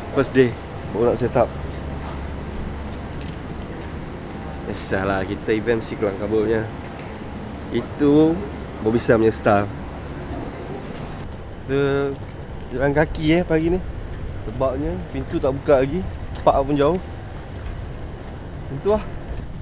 First day baru nak set up. Biasalah kita event mesti kelang kabut punya. Itu Bobbisan punya style. Kita jalan kaki pagi ni. Sebabnya pintu tak buka lagi. Park pun jauh. Pintu lah.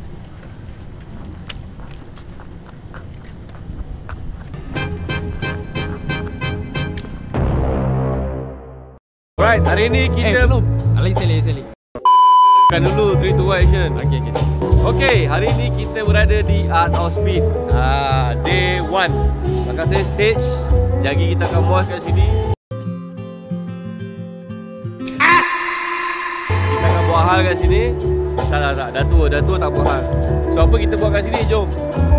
Alright, hari ni kita belum. Seli. kan dulu 3, 2, 1 action. Okay. Okay, hari ni kita berada di Art of Speed. Day 1. Belakang saya stage. Jadi kita akan muas kat sini. Kita akan buat hal kat sini. Tak. Dah tua tak buat hal. So apa kita buat kat sini? Jom.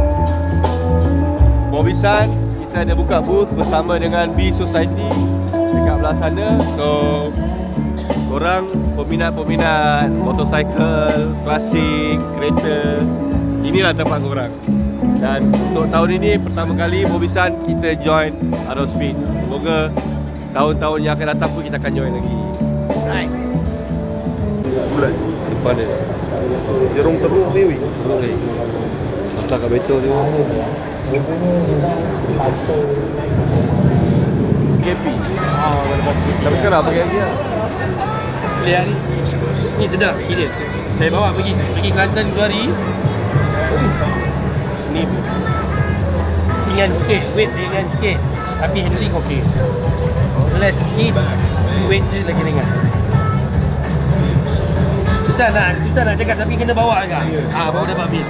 Bobbisan, kita ada buka booth bersama dengan B Society dekat belah sana. So korang peminat motorcycle, klasik, kereta, inilah tempat korang. Dan untuk tahun ini pertama kali Bobbisan kita join Art of Speed. Semoga tahun-tahun yang akan datang pun kita akan join lagi. Right. Bulan depan dia. Jerung teruk ni weh. Teruk ni. Pasal kat betul tu. KP. Tapi sekarang pakai lagi lah. Lihat ni sedap, serius. Saya bawa pergi Kelantan 2 hari. Ni ringan sikit, weight ringan sikit, tapi handling okey. Less sikit, weight dia lagi ringan. Susah nak cakap tapi kena bawa agak. Baru dapat habis.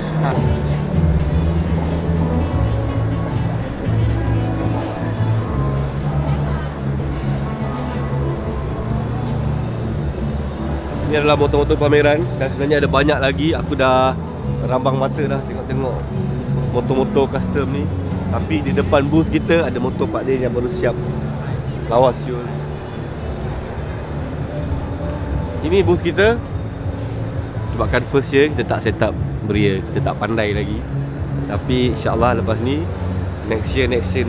Ini adalah motor-motor pameran dan sebenarnya ada banyak lagi. Aku dah rambang mata dah tengok motor-motor custom ni. Tapi di depan booth kita ada motor Pak Din yang baru siap lawas siul. Ini booth kita. Sebabkan first year kita tak set up beria, kita tak pandai lagi. Tapi insyaAllah lepas ni next year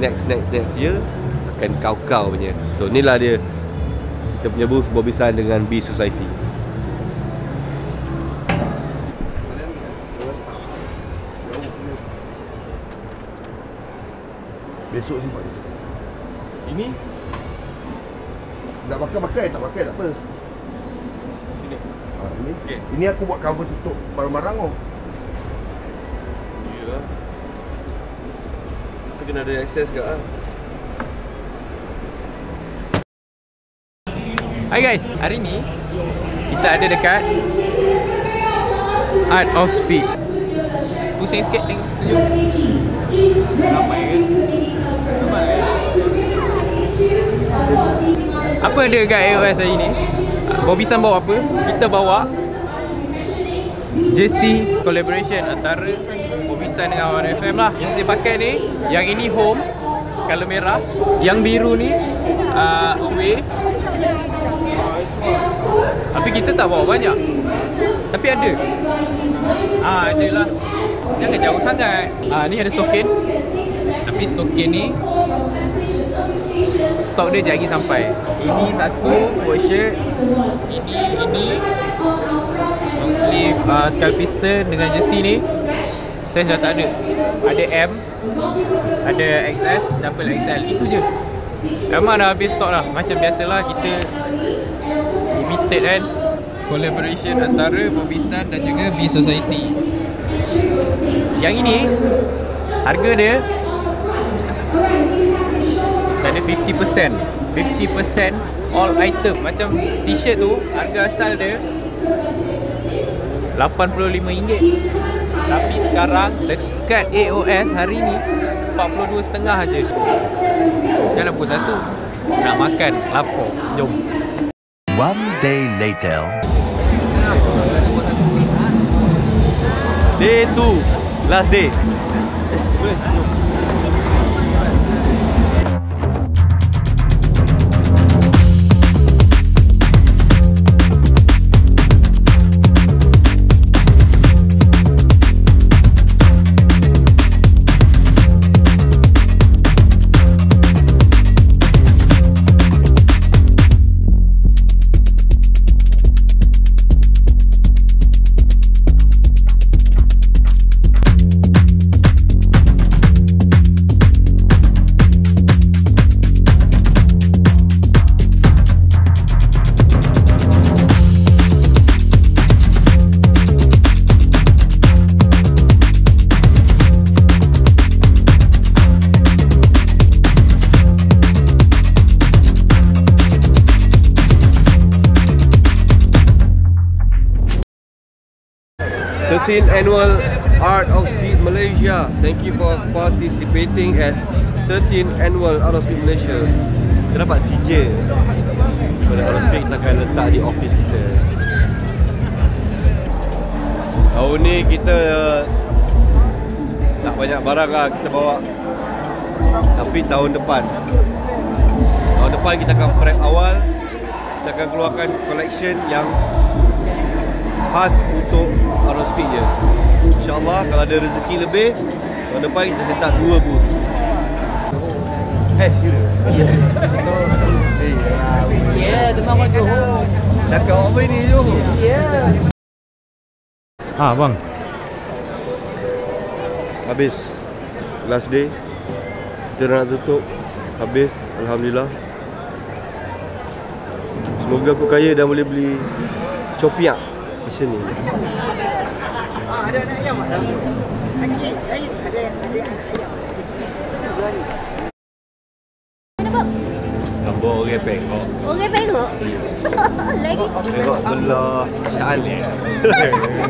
akan kau-kau punya. So inilah dia kita punya booth Bobbisan dengan B Society. Besok simpan. Ini nak pakai tak apa. sini. Ini. Okay. Ini aku buat cover tutup barang-barang kau. Yalah. Kita kena ada access ke ah. Hai guys, hari ni kita ada dekat Art of Speed. Pusing sikit tengok. Ramai kan? Apa ada kat AOS hari ni? Bobbisan bawa apa? Kita bawa jersey collaboration antara Bobbisan dengan One FM lah. Yang saya pakai ni, yang ini home, color merah. Yang biru ni away. Tapi kita tak bawa banyak. Tapi ada. Ada lah. Jangan jauh sangat. Ni ada stokin. Tapi stokin ni stok dia sekejap lagi sampai. Ini satu work shirt. Ini long sleeve skull piston dengan jersey ni. Size dah tak ada. Ada M, ada XS, double XL. Itu je. Memang dah habis stok lah. Macam biasalah kita limited kan. Collaboration antara Bobbisan dan juga B Society. Yang ini harga dia ada 50%. 50% all item. Macam t-shirt tu harga asal dia RM85. Tapi sekarang dekat AOS hari ni 42.5 je. Sekarang pukul 1. Nak makan lapar. Jom. One day later. Day 2, last day. Boleh? 13th Annual Art of Speed Malaysia. Thank you for participating at 13th Annual Art of Speed Malaysia. Kita dapat CJ. Pada Art of Speed kita akan letak di office kita. Tahun ni kita tak banyak barang lah kita bawa. Tapi tahun depan kita akan prep awal. Kita akan keluarkan collection yang khas untuk Art of Speed je. InsyaAllah kalau ada rezeki lebih, tahun depan kita letak 2 booth. Serius? Ya, demam orang Johor. Cakap apa ini Johor? Ya. Bang. Habis last day. Kita dah nak tutup. Habis, alhamdulillah. Semoga aku kaya dan boleh beli copiak di sini. Ada anak ayam tak? Lagi lain ada anak ayam. Gambar orang pengok. Orang pengok? Lagi Pengok belah Syalek.